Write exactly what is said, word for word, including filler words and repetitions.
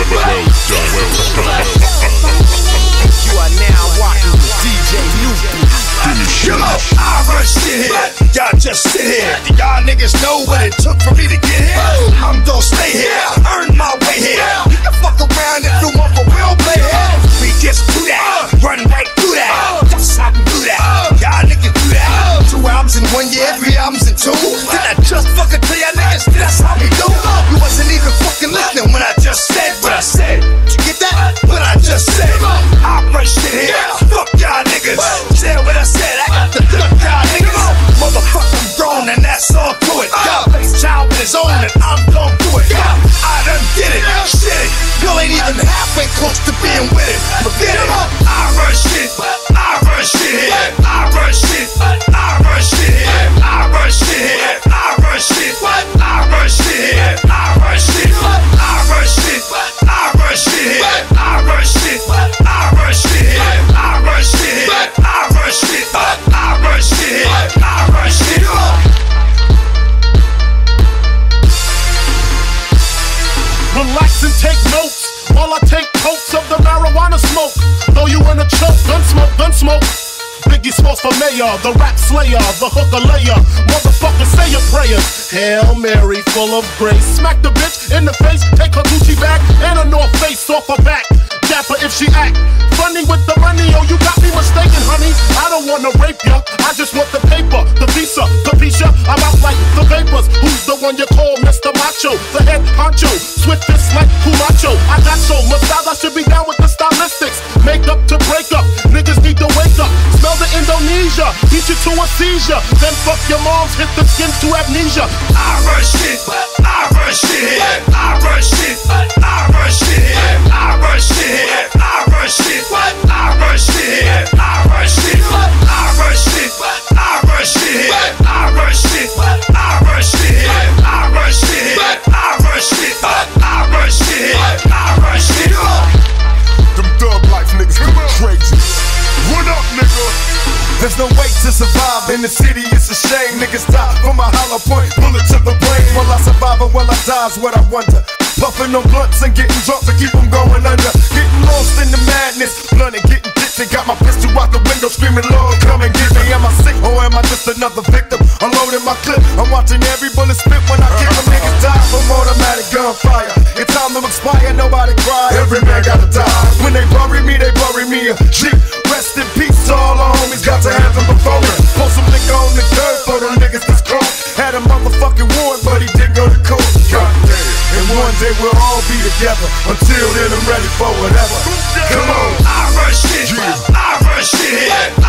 You are now watching D J NewBoost. Yo, I run shit here, y'all just sit here. Y'all niggas know what it took for me to get here. I'm gonna stay here, earn my way here. You can fuck around if you want for real play here. We just do that, run right through that. That's how we do that, y'all niggas do that. Two albums in one year, three albums in two. Did I just fucking tell y'all niggas that's how we do? You wasn't even fucking listening when I just said what I said. Did you get that? What I just said. I run shit here, fuck y'all niggas. Say what I said, I got the duck y'all niggas. Motherfucker, I'm grown and that's all to it. Y'all face child with his own and I'm gon' do it. I done did it, shit it. You ain't even halfway close to being with it. Forget it. I run shit, I run shit here. I run shit, I run shit here. I run shit here. I run shit, I run shit here. I run shit, I run shit, I run shit here. I run shit, I run shit here. I run shit here. I run shit, I run shit here. I run shit. Relax and take notes while I take totes of the marijuana smoke. Throw you in a choke, gun smoke, gun smoke. Biggie Smalls for mayor, the rap slayer, the hooker layer. Motherfucker, say your prayers. Hail Mary, full of grace. Smack the bitch in the face, take her Gucci bag and a North Face off her back. Dapper if she act funny with the money. Oh, you got me mistaken, honey. I don't wanna rape ya, I just want the paper, the visa, capisha. I'm out like the vapors. Who's the one you call Mister Macho? The head honcho, swiftest like Kumacho. I got so much style, I should be down with the stylistics. Make up to break up, niggas need to wake up. Smell the Indonesia, beat you to a seizure. Then fuck your moms, hit the skin to amnesia. I run shit, I run shit here. I run shit, I run shit here. I run shit here. I run shit, I run shit here. I run shit, I run shit, I run shit here. I run shit, I run shit here. I run shit here. I run shit, I run shit here. I run shit. Them thug life niggas come crazy. What up, nigga? There's no way to survive in the city, it's a shame. Niggas die from a hollow point, bullet to the brain. Will I survive or will I die is what I wonder. Puffing on blunts and getting drunk to keep them going under. Getting lost in the madness, blunt and getting tipsy. Got my pistol out the window screaming, Lord, come and get me. Am I sick or am I just another victim? Unloading my clip, I'm watching every bullet spit when I kick them. Niggas die from automatic gunfire. It's time to expire, nobody cry. Every man gotta die. When they bury me, they bury me a Jeep. Rest in peace to all our homies, got to have them before me. Post some liquor on the curb for them niggas that's grown. Had a motherfucking warrant, but he did go to court. Goddamn. And one day we'll all be together. Until then, I'm ready for whatever. Come on. I run shit, I run shit here.